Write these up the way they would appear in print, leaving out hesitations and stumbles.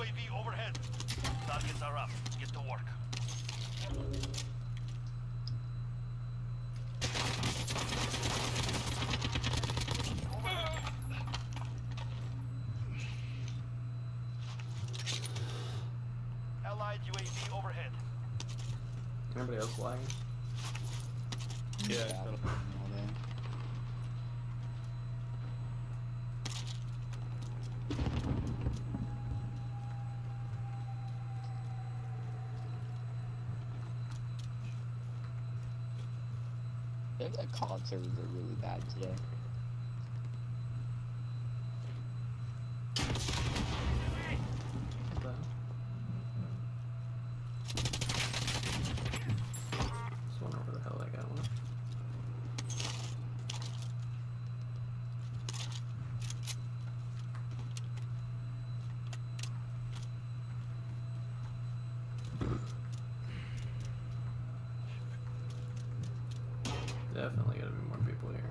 UAV overhead. Targets are up. Get to work. Allied UAV overhead. Anybody else lagging? Yeah. The COD servers are really bad today. Just wonder where the hell that guy went. Definitely gotta be more people here.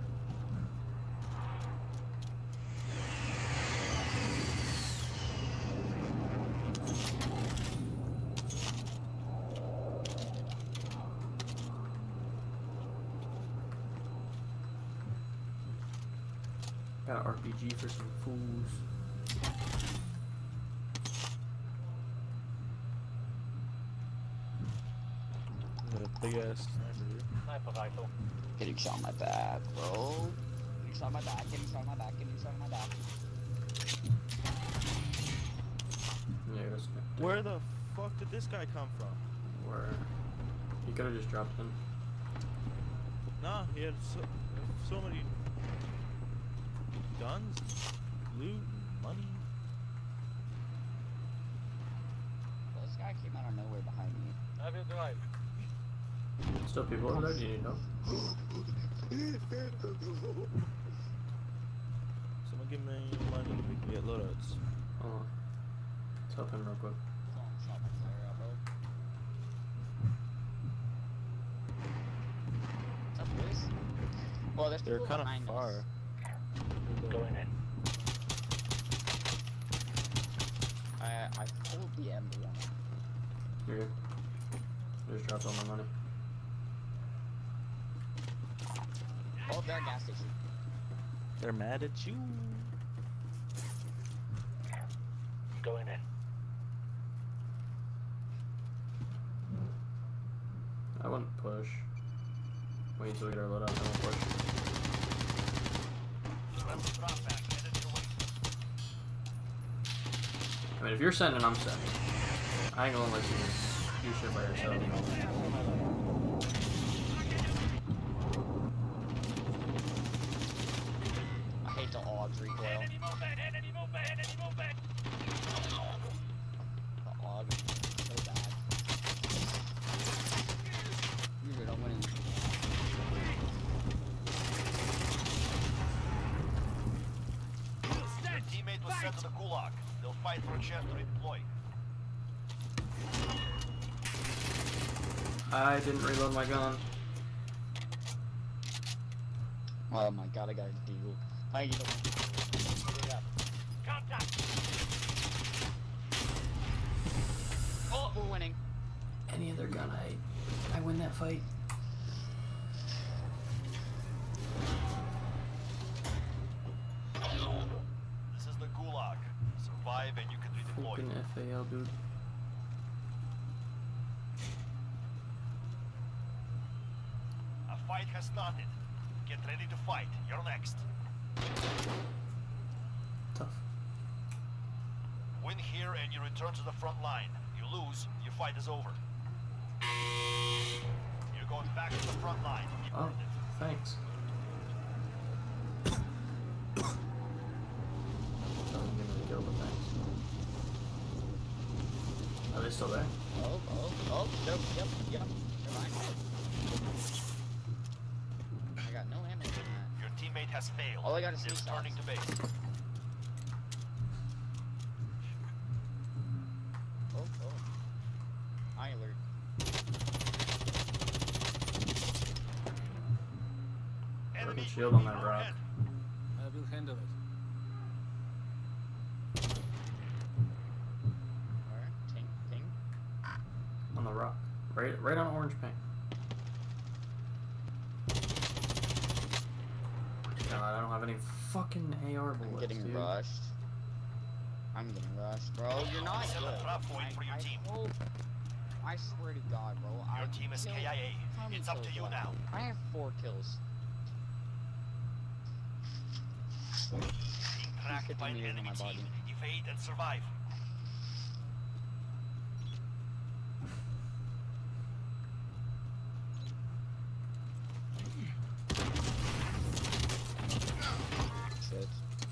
Got an RPG for some fools. Got a big ass Sniper rifle. Getting shot in my back, bro. Getting shot in my back, getting shot in my back, getting shot in my back. Yeah, just Where the fuck did this guy come from? where he could have just dropped in. Nah, he had so many guns, loot, money. Well, this guy came out of nowhere behind me. Have you drive? Still people over there? Do you need help? Someone give me money, we can get loadouts. Hold on. Let's help him real quick. Shot my flare out, bro. What's up, boys? Well, there's They're people kind behind of far. us. Going in. I pulled the M1. You're good. I just dropped all my money. Oh, they're at gas station. They're mad at you. Going in. I wouldn't push. Wait until we get our loadout, then we'll push. Drop back. Headed your way. I mean, if you're sending, I'm sending. I ain't gonna let you do shit by yourself. I hate the odds recoil. Enemy movement! Enemy movement! Enemy movement! The odds so bad. You're good, I'm winning. Your teammate was sent to the gulag. They'll fight for a chance to redeploy. I didn't reload my gun. Oh my god, I got a deal. I get a Contact! Oh, we're winning. Any other gun, I win that fight. This is the gulag. Survive and you can redeploy. Fucking FAL, dude. A fight has started. Get ready to fight. You're next. Tough. Win here and you return to the front line. You lose, your fight is over. You're going back to the front line. You Oh, earned it. thanks. Doesn't give me the kill, but thanks. Are they still there? Oh, yep. They're fine. I got no ammo in that. Your teammate has failed. All I got is They're 3 returning shots. to base. Oh. High alert. Enemy shield on that UAV rock. overhead. I will handle it. the rock. Right on orange paint. God, I don't have any fucking AR bullets, I'm getting dude. rushed. I'm getting rushed, bro. You're not Set good. a trap point for your team. I swear to God, bro. Your team is KIA. How many It's up kills to you do I now. have? I have 4 kills. Being He's tracked 50 by an meters on enemy my body. team. Evade and survive. Shit.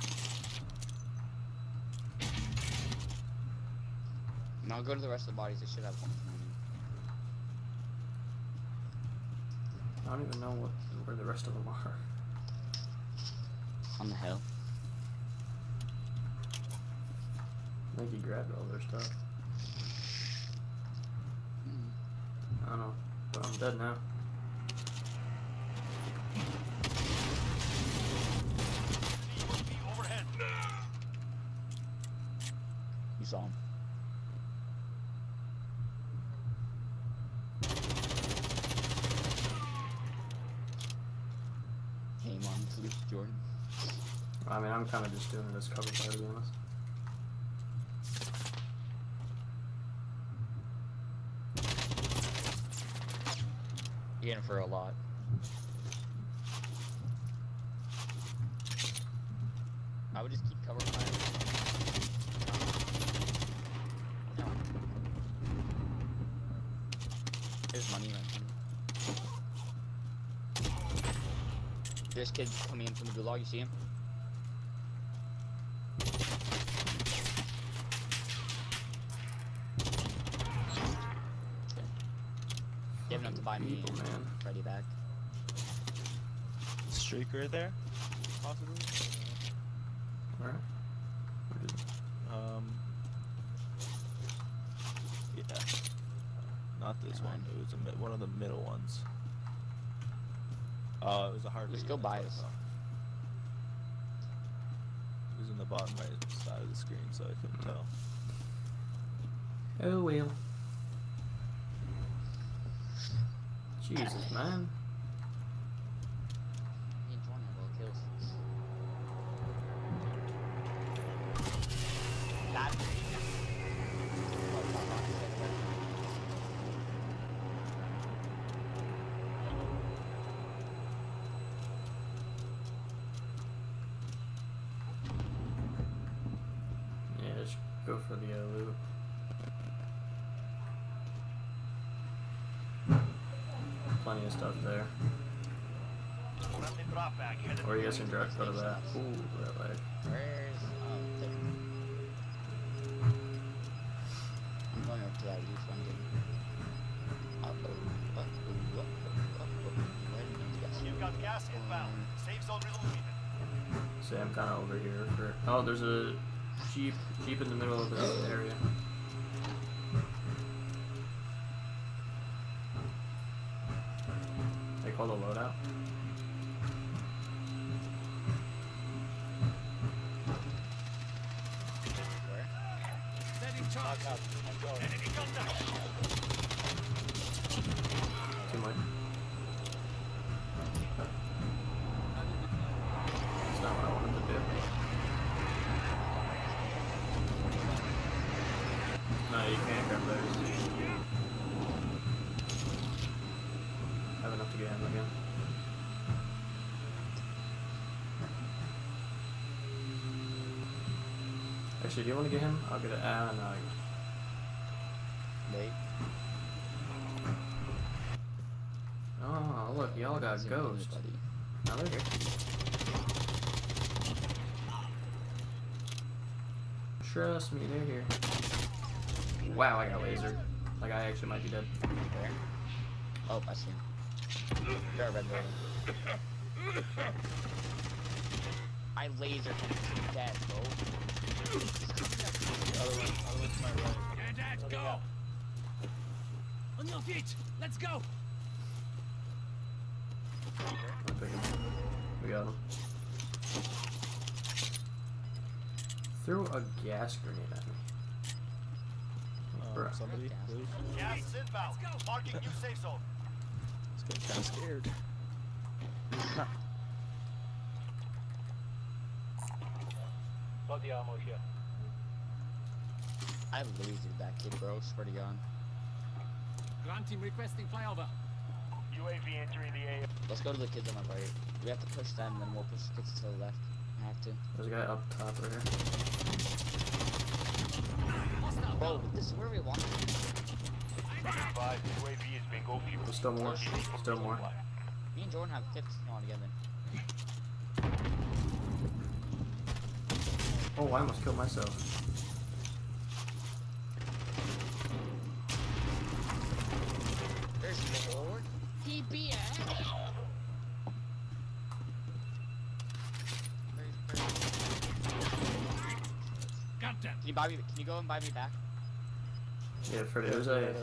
Now go to the rest of the bodies. They should have one. I don't even know where the rest of them are. On the hill. I think he grabbed all their stuff. I don't know, but I'm dead now. UAV overhead. You saw him. Game on, please, Jordan. I mean, I'm kind of just doing it as cover fire, to be honest. You're in for a lot. I would just keep cover fire. No. There's money right here. This kid's coming in from the gulag, you see him? You have enough to buy me People, man. ready back. Streaker there, possibly. Alright. Yeah. Not this Never one. mind. It was one of the middle ones. Oh, it was a hard. Just go buy us. It was in the bottom right side of the screen, so I couldn't tell. Oh well. Jesus, man. Me and Jordan have all kills. That. Yeah, just go for the loot. Plenty of stuff there. Friendly drop back headed Or you for guys your can direct go to that. Stations. Ooh, that leg. Where's there? I'm going up to that roof landing. You've got gas inbound. Safe zone relocated. See, I'm kind of over here for. Oh, there's a jeep in the middle of this area. They call the loadout. Where? Enemy contact. Too much. That's not what I wanted to do. No, you can't grab those. Have enough to get him again. Actually, do you want to get him? I'll get it. No. Wait. Oh, look, y'all got Isn't ghost. anybody. Now they're here. Trust me, they're here. Wow, I got lasered. Like, I actually might be dead. Where? Oh, I see him. They're a red building. I laser him to death, bro. Other one to my right. Dad, go. On your feet. Let's go. I'll pick him. We got him. Threw a gas grenade at me. Oh, Bruh. somebody, please. Gas is inbound. Marking new safe zone. It's getting kind of scared. Body ammo here. I lasered that kid, bro. Swear to God. Ground team requesting flyover. UAV entering the AO. Let's go to the kids on the right. We have to push them, then we'll push the kids to the left. I have to. There's a guy up top right here. Hostile Bro, down. this is where we want to be. 5 UAV is bingo fuel. There's still more. Still more. Me and Jordan have 50 on together. Oh, I almost killed myself. There's more TPS. Goddamn. Can you buy me? Can you go and buy me back? Yeah, Freddy, there's a. There's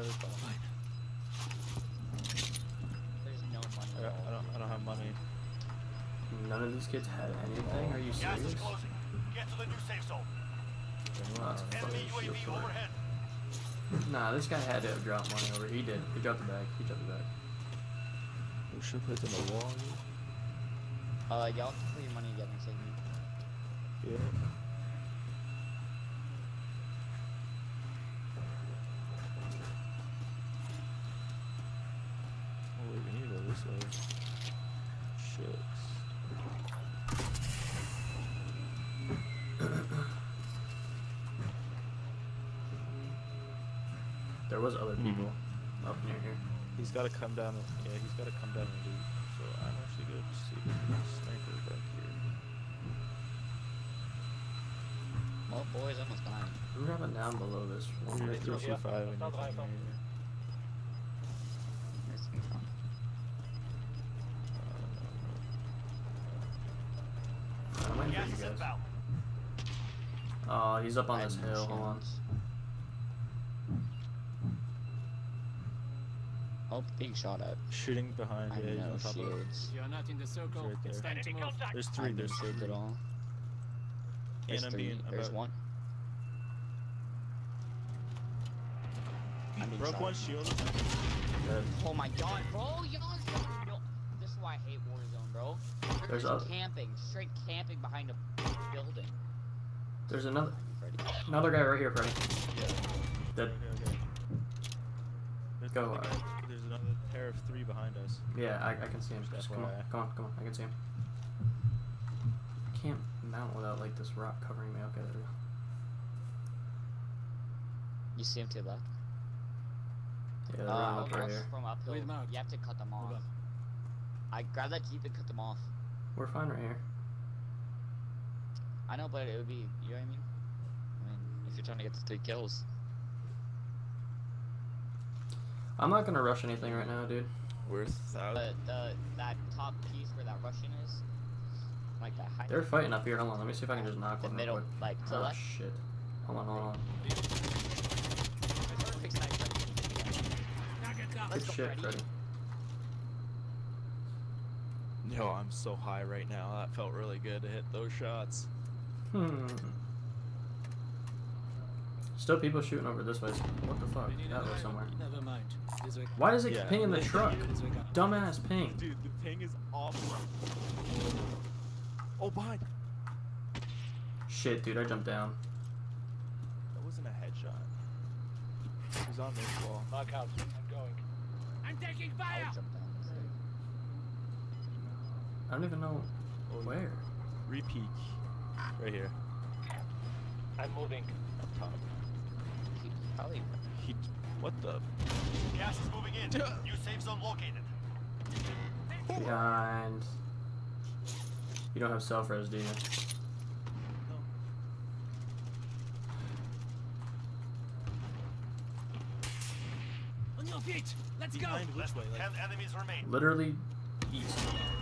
no money. I At all. don't have money. None of these kids had anything? Are you Gas is serious? closing. Get to the new safe zone. Oh, that's Enemy fucking UAV shit. overhead. Nah, this guy had to have dropped money over. He did. He dropped the bag. He dropped the bag. We should put it in the wall. Y'all can put your money together and save me. Yeah. Oh wait, we need to go this way. Shucks. There was other people up near here. He's got to come down. Yeah, he's got to come down and loot. So I'm actually going to see the sniper back here. Well, boys, almost dying. I'm dropping down below this one Here's right there. 325 and anything here. There's some fun. I'm waiting Gas for is you guys. inbound. Oh, he's up on I this have no hill. Hold on. shields. Oh, being shot at. Shooting behind. I Yeah, he's have on no top of it. shields. You're not in the circle. right It's there. time to move. There's I three. have no There's shields three. at all. And There's I'm three. being There's about- one. I'm being Broke shot one at. shield. Dead. Oh my god, bro, y'all no. This is why I hate Warzone, bro. There's There's a- camping, straight camping behind a building. There's another Freddy. guy right here, Freddy. Dead. Okay. There's Go, another guy- There's another pair of 3 behind us. Yeah, I can see him. Just Just come on, FYI. come on, come on. I can see him. I can't mount without like this rock covering me. Okay, there we go. You see him to the left? Yeah, they're running up right almost here. from uphill. With Mark. You have to cut them off. Move up. I grab that jeep and cut them off. We're fine right here. I know, but it would be, you know what I mean? I mean, if you're trying to get the 3 kills. I'm not gonna rush anything right now, dude. We're 1,000. That top piece where that Russian is, like that high. They're fighting up here. Hold on, let me see if I can just knock The one real middle, quick. like to the Oh left. shit. Hold on, hold on. Perfect sniper. Target down. Let's Good go, shit, Freddy. Freddy. Yo, I'm so high right now. That felt really good to hit those shots. Still people shooting over this way. What the fuck? We need That another was one. somewhere. Never mind. Disregard. Why does it Yeah. ping in the truck? Disregard. Dumbass ping. Dude, the ping is awful. Oh, behind. Shit, dude, I jumped down. That wasn't a headshot. He's on this wall. Knock out. I'm going. I'm taking I fire. would jump down. instead. I don't even know Oh, where. Repeat. Right here. I'm moving. Up top. He probably. He. What the? Gas is moving in. New safe zone located. Behind. You don't have self-res, do you? No. On your feet. Let's go. Behind which way? Like, 10 enemies remain. Literally east.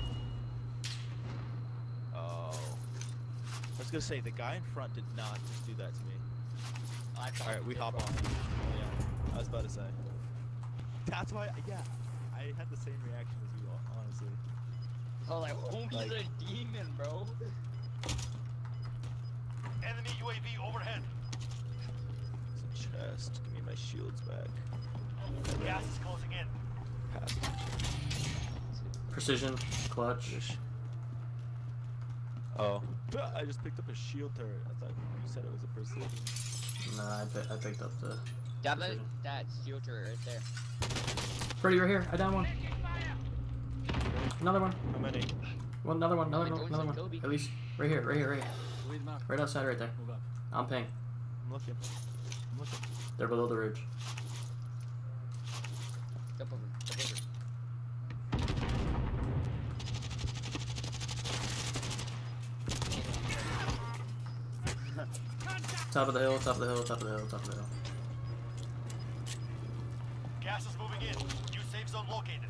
oh. I was gonna say the guy in front did not just do that to me. I thought All right, we did, hop bro. on. Oh yeah, I was about to say. That's why. Yeah, I had the same reaction as you, honestly. Oh, like, oh, he's Like- a demon, bro. Enemy UAV overhead. Some chest. Give me my shields back. Gas is closing in. Pass. Precision, clutch. Oh. I just picked up a shield turret. I thought you said it was a precision. Nah, I picked up the. That precision. that steel turret right there. Freddy, right here. I down one. Another one. How many? One, another one. Another Oh, one. Jones Another and one. Kobe. At least right here. Right here. Right here. With mark. Right outside. Right there. Move up. I'm ping. I'm looking. I'm looking. They're below the ridge. Jump over. Jump over. Top of the hill. Top of the hill. Top of the hill. Top of the hill. Gas is moving in. New safe zone located.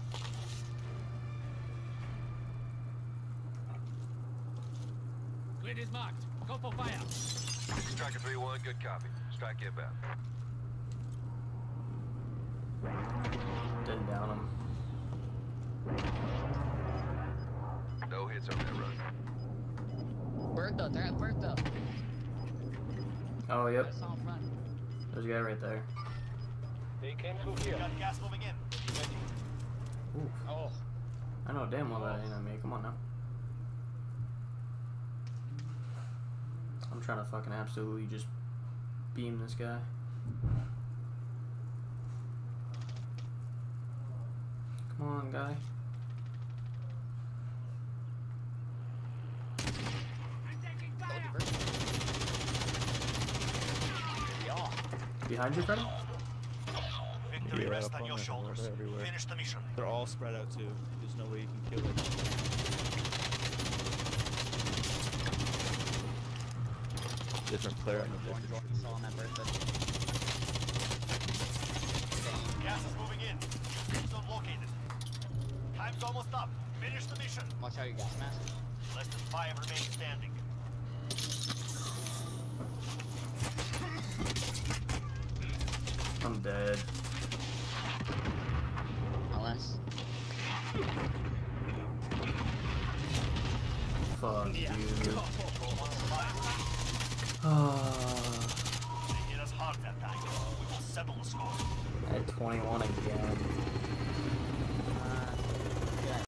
Grid is marked. Go for fire. Striker 3-1, good copy. Strike inbound. Didn't down him. No hits on that run. Bertha, they're at Bertha. Oh, yep. I saw him front. There's a guy right there. We got gas moving in. Ooh. Oh. I know damn well that ain't on me. Come on now. I'm trying to fucking absolutely just beam this guy. Come on, guy. I'm taking fire. Yeah. Behind you, Freddy? Victory Yeah, rests up on on your the hill, shoulders. they're everywhere. Finish the mission. They're all spread out too. There's no way you can kill it. Different player on the different. Jordan saw him at Bertha. Gas is moving in. New safe zone located. Time's almost up. Finish the mission. Watch out your gas mask. Less than 5 remain standing. I'm dead. Unless. Fuck you. They hit us hard that time. We will settle the score. At 21 again.